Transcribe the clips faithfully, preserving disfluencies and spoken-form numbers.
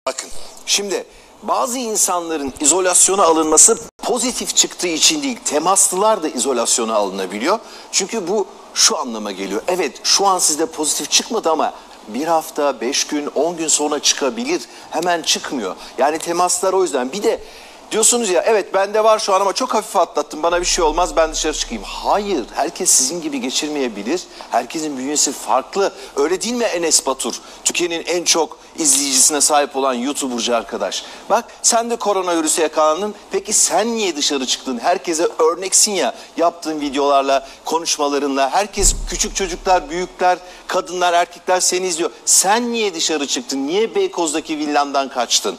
Bakın şimdi bazı insanların izolasyona alınması pozitif çıktığı için değil, temaslılar da izolasyona alınabiliyor. Çünkü bu şu anlama geliyor. Evet, şu an sizde pozitif çıkmadı ama bir hafta, beş gün, on gün sonra çıkabilir. Hemen çıkmıyor. Yani temaslar o yüzden. Bir de diyorsunuz ya, evet bende var şu an ama çok hafif atlattım, bana bir şey olmaz, ben dışarı çıkayım. Hayır, herkes sizin gibi geçirmeyebilir. Herkesin bünyesi farklı. Öyle değil mi Enes Batur? Türkiye'nin en çok izleyicisine sahip olan YouTuber'cı arkadaş. Bak, sen de koronavirüse yakalandın. Peki sen niye dışarı çıktın? Herkese örneksin ya, yaptığın videolarla, konuşmalarınla. Herkes, küçük çocuklar, büyükler, kadınlar, erkekler seni izliyor. Sen niye dışarı çıktın? Niye Beykoz'daki villandan kaçtın?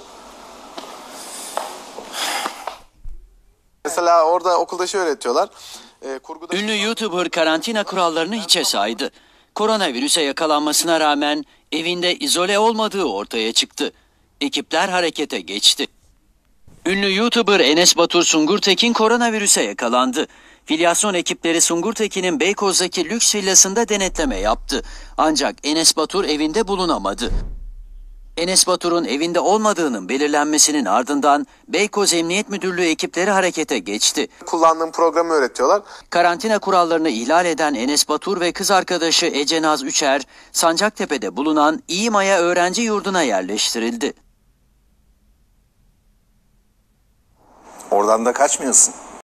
Mesela orada okulda şey öğretiyorlar. E, kurguda... Ünlü YouTuber karantina kurallarını hiçe saydı. Koronavirüse yakalanmasına rağmen evinde izole olmadığı ortaya çıktı. Ekipler harekete geçti. Ünlü YouTuber Enes Batur Sungurtekin koronavirüse yakalandı. Filyasyon ekipleri Sungurtekin'in Beykoz'daki lüks villasında denetleme yaptı. Ancak Enes Batur evinde bulunamadı. Enes Batur'un evinde olmadığının belirlenmesinin ardından Beykoz Emniyet Müdürlüğü ekipleri harekete geçti. Kullandığım programı öğretiyorlar. Karantina kurallarını ihlal eden Enes Batur ve kız arkadaşı Ece Naz Üçer, Sancaktepe'de bulunan İMA'ya öğrenci yurduna yerleştirildi. Oradan da kaçmıyorsun.